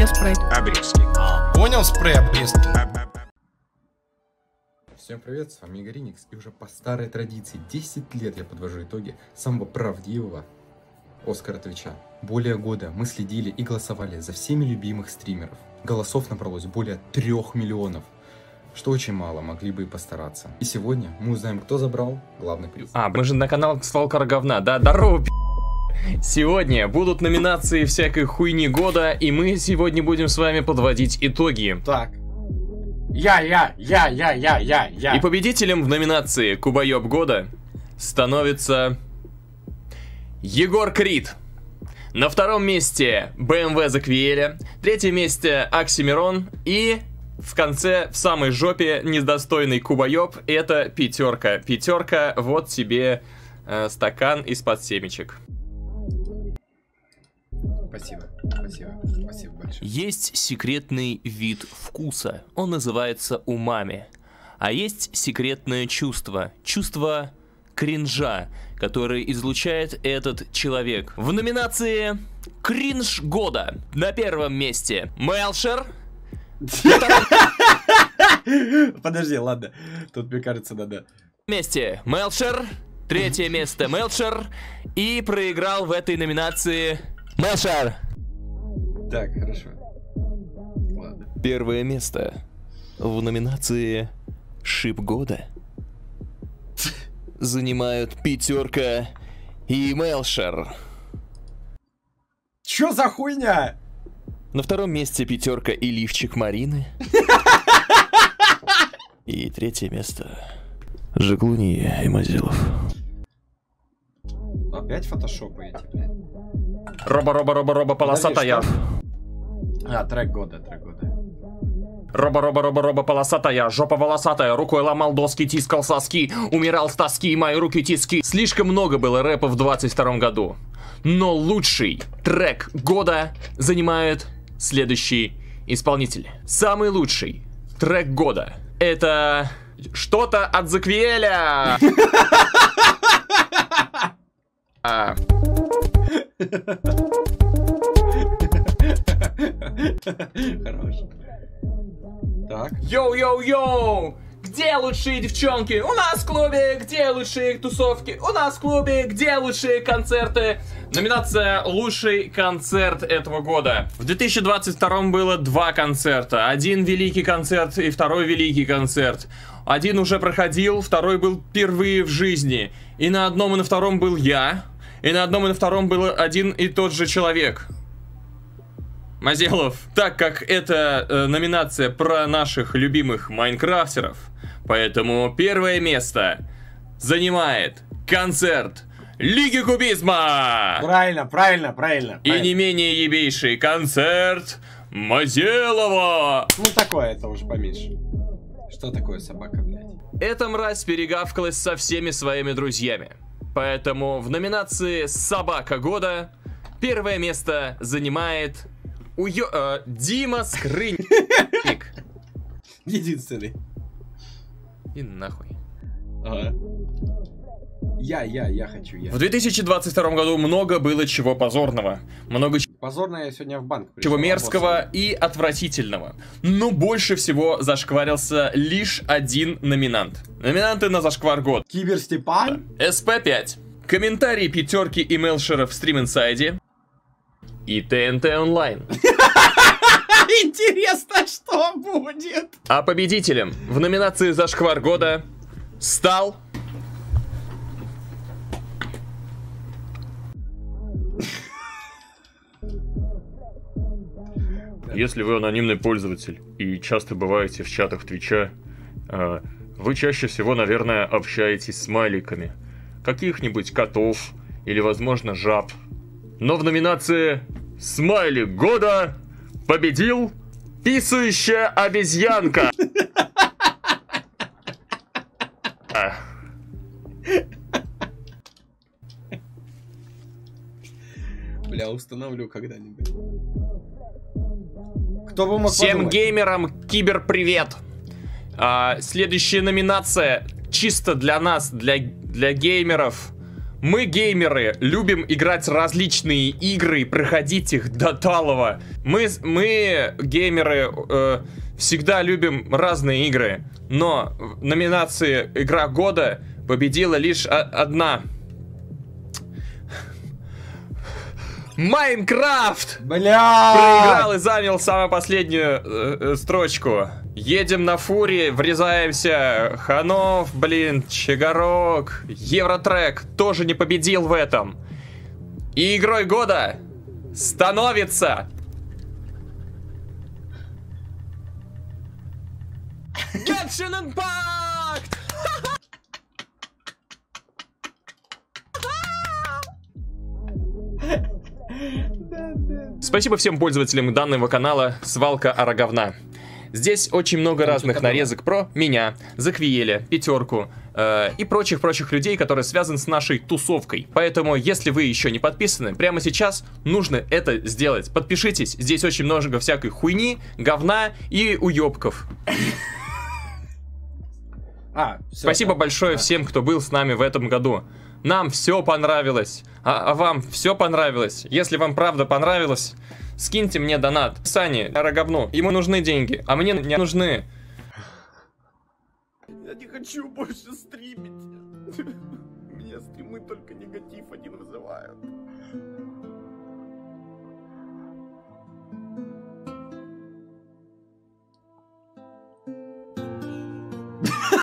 спрайт? Обрезки. Понял, спрей обрезки. Всем привет, с вами Игорь Никс, и уже по старой традиции 10 лет я подвожу итоги самого правдивого Оскара Твича. Более года мы следили и голосовали за всеми любимых стримеров. Голосов набралось более 3 миллионов, что очень мало, могли бы и постараться. И сегодня мы узнаем, кто забрал главный приз. Мы же на канал Свалкара говна, да? Здорово, Сегодня будут номинации всякой хуйни года, и мы сегодня будем с вами подводить итоги. Так. Я. И победителем в номинации Кубоёб года становится Егор Крид. На втором месте BMW Заквиэля, третьем месте Оксимирон и в конце, в самой жопе, недостойный Кубоёб, это пятерка. Пятерка, вот тебе стакан из-под семечек. Спасибо большое. Есть секретный вид вкуса, он называется умами. А есть секретное чувство, чувство кринжа, которое излучает этот человек. В номинации «Кринж года» на первом месте Мелшер. Подожди, ладно. Тут, мне кажется, надо. Месте Мелшер. Третье место Мелшер. И проиграл в этой номинации Мелшер. Так, хорошо. Ладно. Первое место в номинации «Шип года» занимают пятерка и Мелшер. Чё за хуйня? На втором месте пятерка и лифчик Марины. И третье место Жиглуния и Мазилов. Опять фотошопы эти, блядь. Роба, полосатая. Трек года. Роба, полосатая, жопа волосатая, рукой ломал доски, тискал соски, умирал с тоски, мои руки тиски. Слишком много было рэпа в 22 году. Но лучший трек года занимает следующий исполнитель. Самый лучший трек года — это что-то от Заквиэля. Хорош. Так. Йоу! Где лучшие девчонки? У нас в клубе. Где лучшие тусовки? У нас в клубе. Где лучшие концерты? Номинация «Лучший концерт этого года». В 2022 было 2 концерта. Один великий концерт и второй великий концерт. Один уже проходил, второй был впервые в жизни. И на одном и на втором был я. И на одном и на втором был один и тот же человек. Мазилов, так как это номинация про наших любимых майнкрафтеров, поэтому первое место занимает концерт Лиги Кубизма! Правильно. И не менее ебейший концерт Мазилова! Ну такое, это уже поменьше. Что такое собака, блядь? Эта мразь перегавкалась со всеми своими друзьями. Поэтому в номинации «Собака года» первое место занимает Дима Скрынник. Единственный. И нахуй. Ага. Я хочу. В 2022 году много было чего позорного. Много Позорно я сегодня в банк пришел. чего мерзкого и отвратительного. Но больше всего зашкварился лишь один номинант. Номинанты на зашквар год. Кибер Степан. СП5. Комментарии пятерки и Мелшера в Stream Inside. И ТНТ онлайн. Интересно, что будет? А победителем в номинации «Зашквар года» стал... Если вы анонимный пользователь и часто бываете в чатах Твича, вы чаще всего, наверное, общаетесь с смайликами. Каких-нибудь котов или, возможно, жаб. Но в номинации «Смайлик года» победил писающая обезьянка. Бля, установлю когда-нибудь. Кто бы мог Всем подумать? геймерам киберпривет. Следующая номинация чисто для нас, для геймеров. Мы, геймеры, любим играть различные игры, проходить их до талого. Мы геймеры, всегда любим разные игры. Но в номинации «Игра года» победила лишь одна. Майнкрафт! Бля! Проиграл и занял самую последнюю строчку. Едем на фуре, врезаемся. Ханов, блин, Чигарок, Евротрек тоже не победил в этом. И игрой года становится... Genshin Impact! Спасибо всем пользователям данного канала «Свалка Ороговна». Здесь очень много разных нарезок про меня, Заквиеля, Пятерку и прочих людей, которые связаны с нашей тусовкой. Поэтому, если вы еще не подписаны, прямо сейчас нужно это сделать. Подпишитесь, здесь очень много всякой хуйни, говна и уебков. Спасибо большое всем, кто был с нами в этом году. Нам все понравилось. А вам все понравилось? Если вам правда понравилось, скиньте мне донат. Сане, Ороговну, ему нужны деньги, а мне не нужны. Я не хочу больше стримить. Меня стримы только негатив один вызывают.